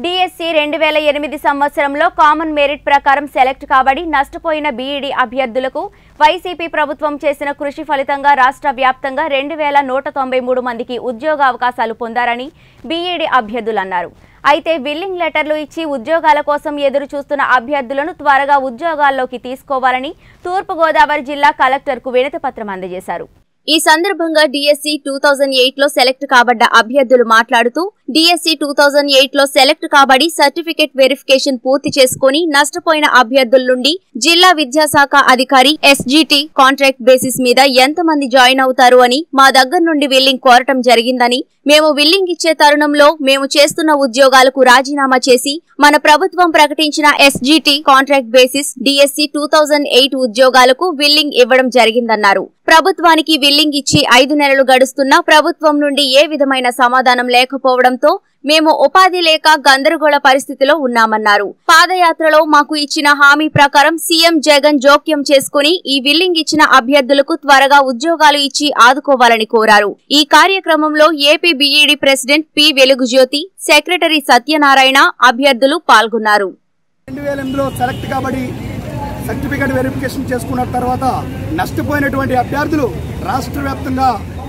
DSC 2008 సంవత్సరంలో common merit ప్రకారం select కాబడి నష్టపోయిన బీఈడీ అభ్యర్థులకు వైసీపీ ప్రభుత్వం చేసిన కృషి ఫలితంగా రాష్ట్ర వ్యాప్తంగా 2193 మందికి ఉద్యోగ అవకాశాలు పొందారని బీఈడీ అభ్యర్థులు అన్నారు. అయితే విల్లింగ్ లెటర్లు ఇచ్చి ఉద్యోగాల కోసం ఎదురు చూస్తున్న అభ్యర్థులను త్వరగా ఉద్యోగాల్లోకి తీసుకోవాలని తూర్పు గోదావరి జిల్లా కలెక్టర్కు వినతిపత్రం అందజేశారు. ఈ సందర్భంగా డిఎస్సి 2008 లో సెలెక్ట్ కాబడ్డ అభ్యర్థులు మాట్లాడుతూ డిఎస్సి 2008 లో సెలెక్ట్ కాబడి సర్టిఫికేట్ వెరిఫికేషన్ పూర్తి చేసుకుని నష్టపోయిన అభ్యర్థుల నుండి జిల్లా విద్యాశాఖ అధికారి ఎస్జిటి కాంట్రాక్ట్ బేసిస్ మీద ఎంతమంది జాయిన్ అవుతారు అని మా దగ్గర నుండి విల్లింగ్ కోరటం జరిగిందని, మేము విల్లింగ్ ఇచ్చే తరుణంలో మేము చేస్తున్న ఉద్యోగాలకు రాజీనామా చేసి మన ప్రభుత్వం ప్రకటించిన ఎస్జిటి కాంట్రాక్ట్ బేసిస్ డిఎస్సి 2008 ఉద్యోగాలకు విల్లింగ్ ఇవ్వడం జరిగిందన్నారు. ప్రభుత్వానికి విల్లింగ్ ఇచ్చి 5 నెలలు గడుస్తున్నా ప్రభుత్వం నుండి ఏ విధమైన సమాధానం లేకపోవడంతో మేము ఉపాధి లేక గందరగోళ పరిస్థితిలో ఉన్నామన్నారు. పాదయాత్రలో మాకు ఇచ్చిన హామీ ప్రకారం సీఎం జగన్ జోక్యం చేసుకుని ఈ విల్లింగ్ ఇచ్చిన అభ్యర్థులకు త్వరగా ఉద్యోగాలు ఇచ్చి ఆదుకోవాలని కోరారు. ఈ కార్యక్రమంలో AP B Ed president P Velugujyothi, secretary Satyanarayana అభ్యర్థులు పాల్గొన్నారు. 2008లో సెలెక్ట్ కాబడి సర్టిఫికేట్ వెరిఫికేషన్ చేసుకున్న తర్వాత నష్టపోయినటువంటి అభ్యర్థులు రాష్ట్ర వ్యాప్తంగా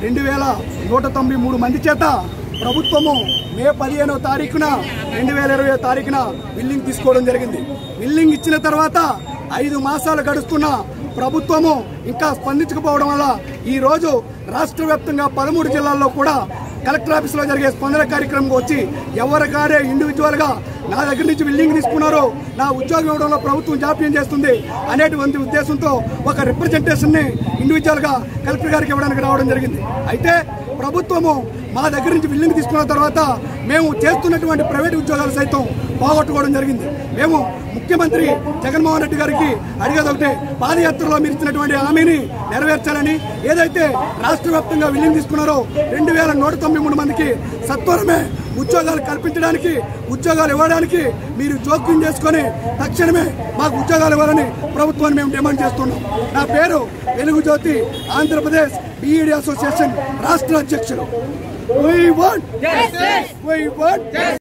2193 మంది చేత ప్రభుత్వము మే 15వ తారీఖున 2020 తారీఖున విల్లింగ్ తీసుకోవడం జరిగింది. విల్లింగ్ ఇచ్చిన తర్వాత 5 మాసాలు గడుస్తున్న ప్రభుత్వము ఇంకా స్పందించకపోవడం వల్ల ఈ రోజు రాష్ట్ర వ్యాప్తంగా 13 జిల్లాల్లో కూడా కలెక్టర్ ఆఫీసులో జరిగే స్పందన కార్యక్రమం వచ్చి ఎవరికారే ఇండివిజువల్ గా నా దగ్గర నుంచి విల్లింగ్ తీసుకున్నారో నా ఉద్యోగం ఇవ్వడంలో ప్రభుత్వం జాప్యం చేస్తుంది అనేటువంటి ఉద్దేశంతో ఒక రిప్రజెంటేషన్ ని ఇండివిజువల్ గా కలెక్టర్ గారికి ఇవ్వడానికి రావడం జరిగింది. అయితే ప్రభుత్వము మా దగ్గర నుంచి విల్లింగ్ తీసుకున్న తర్వాత మేము చేస్తున్నటువంటి ప్రైవేట్ ఉద్యోగాలు సైతం పోగొట్టుకోవడం జరిగింది. మేము ముఖ్యమంత్రి జగన్మోహన్ రెడ్డి గారికి అడిగేది ఒకటే, పాదయాత్రలో మీరు ఇచ్చినటువంటి హామీని నెరవేర్చాలని, ఏదైతే రాష్ట్ర వ్యాప్తంగా విల్లింగ్ తీసుకున్నారో 2193 మందికి సత్వరమే ఉద్యోగాలు కల్పించడానికి, ఉద్యోగాలు ఇవ్వడానికి మీరు జోక్యం చేసుకుని తక్షణమే మాకు ఉద్యోగాలు ఇవ్వాలని ప్రభుత్వాన్ని మేము డిమాండ్ చేస్తున్నాం. నా పేరు వెలుగుజ్యోతి, ఆంధ్రప్రదేశ్ బీఈడీ అసోసియేషన్ రాష్ట్ర అధ్యక్షులు. We want justice. We want justice.